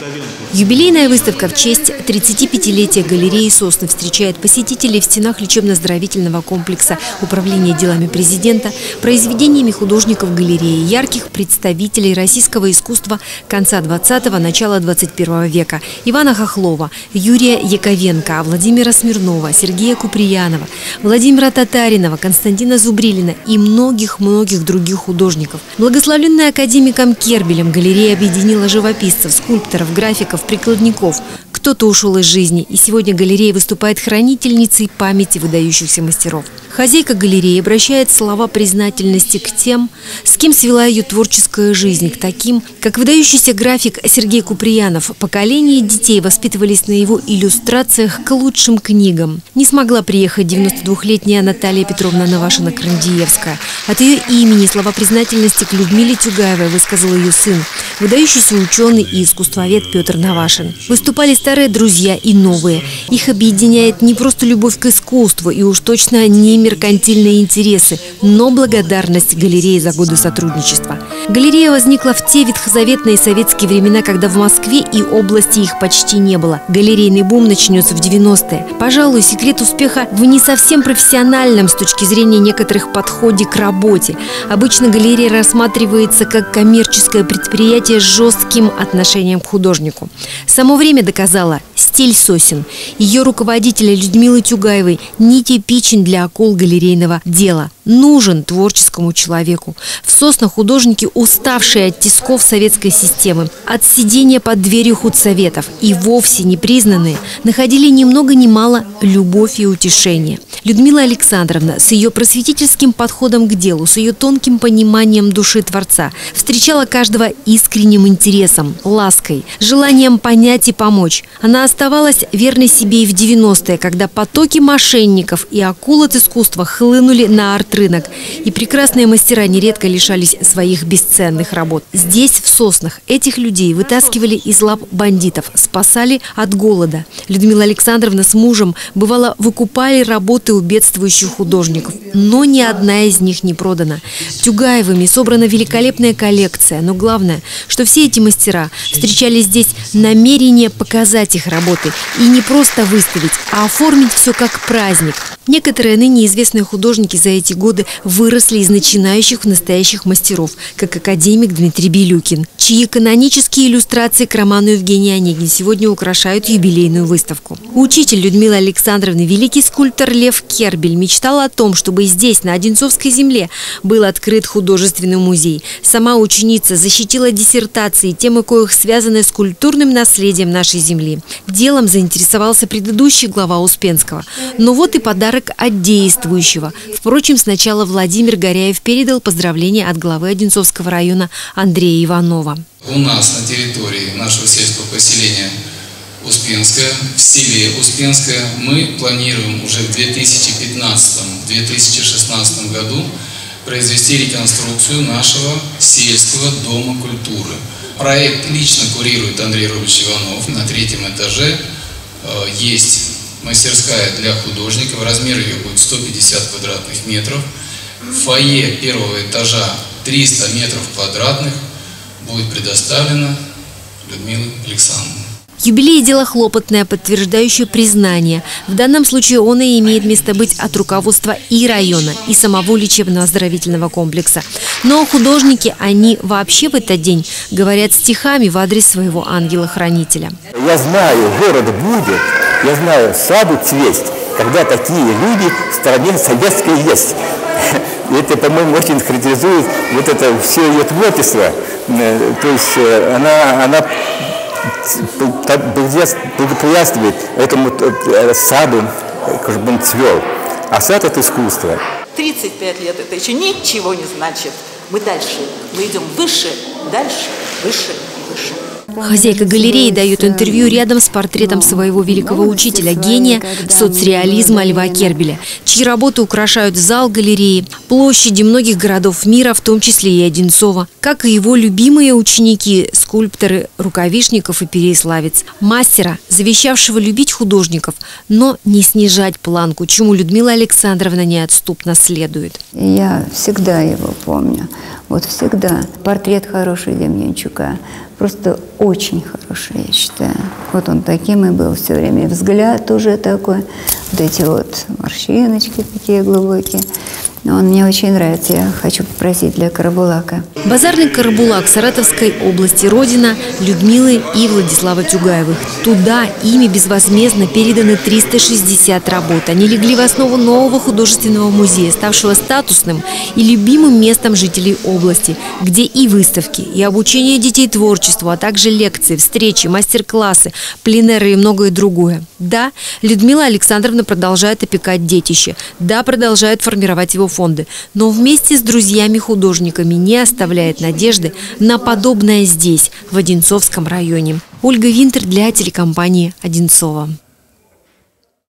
Юбилейная выставка в честь 35-летия галереи «Сосны» встречает посетителей в стенах лечебно-оздоровительного комплекса Управления делами президента произведениями художников галереи, ярких представителей российского искусства конца 20-го, начала 21 века: Ивана Хохлова, Юрия Яковенко, Владимира Смирнова, Сергея Куприянова, Владимира Татаринова, Константина Зубрилина и многих-многих других художников. Благословленная академиком Кербелем, галерея объединила живописцев, скульпторов, графиков, прикладников. Кто-то ушел из жизни, и сегодня галерея выступает хранительницей памяти выдающихся мастеров. Хозяйка галереи обращает слова признательности к тем, с кем свела ее творческая жизнь, к таким, как выдающийся график Сергей Куприянов. Поколения детей воспитывались на его иллюстрациях к лучшим книгам. Не смогла приехать 92-летняя Наталья Петровна Навашина-Крандиевская. От ее имени слова признательности к Людмиле Тюгаевой высказал ее сын, выдающийся ученый и искусствовед Петр Навашин. Выступали старые друзья и новые. Их объединяет не просто любовь к искусству и уж точно не меркантильные интересы, но благодарность галерее за годы сотрудничества. Галерея возникла в те ветхозаветные советские времена, когда в Москве и области их почти не было. Галерейный бум начнется в 90-е. Пожалуй, секрет успеха в не совсем профессиональном с точки зрения некоторых подходе к работе. Обычно галерея рассматривается как коммерческое предприятие с жестким отношением к художнику. Само время доказало: стиль «Сосен» ее руководителя Людмилы Тюгаевой нетипичен для окол галерейного дела. Нужен творческому человеку. В «Соснах» художники, уставшие от тисков советской системы, от сидения под дверью худсоветов и вовсе непризнанные, находили ни много ни мало любовь и утешение. Людмила Александровна с ее просветительским подходом к делу, с ее тонким пониманием души Творца встречала каждого искренним интересом, лаской, желанием понять и помочь. Она оставалась верной себе и в 90-е, когда потоки мошенников и акул от искусства хлынули на арт-рынок, и прекрасные мастера нередко лишались своих бесценных работ. Здесь, в «Соснах», этих людей вытаскивали из лап бандитов, спасали от голода. Людмила Александровна с мужем, бывало, выкупали работы у бедствующих художников, но ни одна из них не продана. Тюгаевыми собрана великолепная коллекция, но главное, что все эти мастера встречали здесь намерение показать их работы и не просто выставить, а оформить все как праздник. Некоторые ныне известные художники за эти годы выросли из начинающих в настоящих мастеров, как академик Дмитрий Белюкин, чьи канонические иллюстрации к роману Евгения Онегин сегодня украшают юбилейную выставку. Учитель Людмилы Александровны, великий скульптор Лев Кербель, мечтал о том, чтобы здесь, на Одинцовской земле, был открыт художественный музей. Сама ученица защитила диссертации, темы коих связаны с культурным наследием нашей земли. Делом заинтересовался предыдущий глава Успенского. Но вот и подарок от действующего. Впрочем, сначала Владимир Горяев передал поздравления от главы Одинцовского района Андрея Иванова. У нас на территории нашего сельского поселения Успенское, в селе Успенское, мы планируем уже в 2015-2016 году произвести реконструкцию нашего сельского дома культуры. Проект лично курирует Андрей Робович Иванов. На 3-м этаже есть мастерская для художников. Размер ее будет 150 квадратных метров. Фойе 1-го этажа 300 метров квадратных будет предоставлено Людмиле Александровне. Юбилей – дело хлопотное, подтверждающее признание. В данном случае он и имеет место быть от руководства и района, и самого лечебно-оздоровительного комплекса. Но художники, они вообще в этот день говорят стихами в адрес своего ангела-хранителя. Я знаю, город будет, я знаю, саду цвесть, когда такие люди в стране советской есть. Это, по-моему, очень характеризует вот это все ее творчество. То есть она благоприятствует этому саду, чтобы он цвел. А сад – это искусство. 35 лет – это еще ничего не значит. Мы дальше, мы идем выше, дальше, выше и выше. Хозяйка галереи дает интервью рядом с портретом своего великого учителя, гения соцреализма Льва Кербеля, чьи работы украшают зал галереи, площади многих городов мира, в том числе и Одинцова, как и его любимые ученики, скульпторы Рукавишников и Переяславец, мастера, завещавшего любить художников, но не снижать планку, чему Людмила Александровна неотступно следует. Я всегда его помню. Вот всегда. Портрет хороший Демьянчука. просто очень хороший, я считаю. Вот он таким и был все время. Взгляд уже такой, вот эти вот морщиночки такие глубокие. Он мне очень нравится, я хочу попросить для Карабулака. Базарный Карабулак Саратовской области, родина Людмилы и Владислава Тюгаевых. Туда ими безвозмездно переданы 360 работ. Они легли в основу нового художественного музея, ставшего статусным и любимым местом жителей области, где и выставки, и обучение детей творчеству, а также лекции, встречи, мастер-классы, пленеры и многое другое. Да, Людмила Александровна продолжает опекать детище. Да, продолжает формировать его фонды, но вместе с друзьями-художниками не оставляет надежды на подобное здесь, в Одинцовском районе. Ольга Винтер для телекомпании «Одинцово».